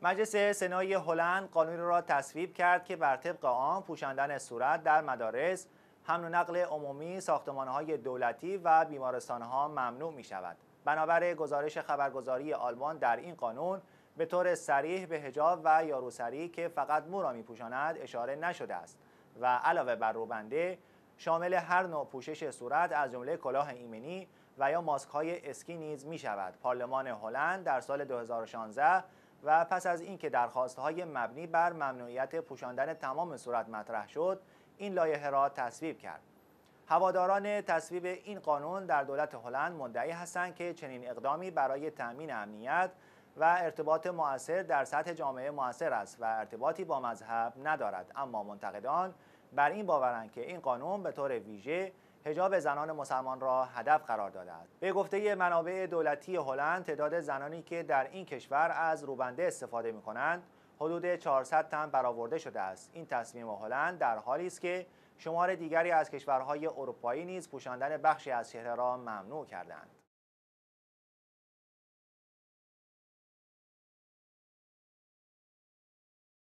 مجلس سنای هلند قانونی را تصویب کرد که بر طبق آن پوشاندن صورت در مدارس، حمل و نقل عمومی، ساختمان‌های دولتی و بیمارستان‌ها ممنوع می‌شود. بنابر گزارش خبرگزاری آلمان در این قانون به طور صریح به حجاب و یاروسری که فقط مو را می‌پوشاند اشاره نشده است و علاوه بر روبنده شامل هر نوع پوشش صورت از جمله کلاه ایمنی و یا ماسک‌های اسکی نیز می‌شود. پارلمان هلند در سال 2016 و پس از اینکه درخواست‌های مبنی بر ممنوعیت پوشاندن تمام صورت مطرح شد، این لایحه را تصویب کرد. هواداران تصویب این قانون در دولت هلند مدعی هستند که چنین اقدامی برای تأمین امنیت و ارتباط مؤثر در سطح جامعه مؤثر است و ارتباطی با مذهب ندارد، اما منتقدان بر این باورند که این قانون به طور ویژه حجاب زنان مسلمان را هدف قرار داده است. به گفته منابع دولتی هلند، تعداد زنانی که در این کشور از روبنده استفاده می‌کنند حدود 400 تن برآورده شده است. این تصمیم هلند در حالی است که شمار دیگری از کشورهای اروپایی نیز پوشاندن بخشی از چهره را ممنوع کردند.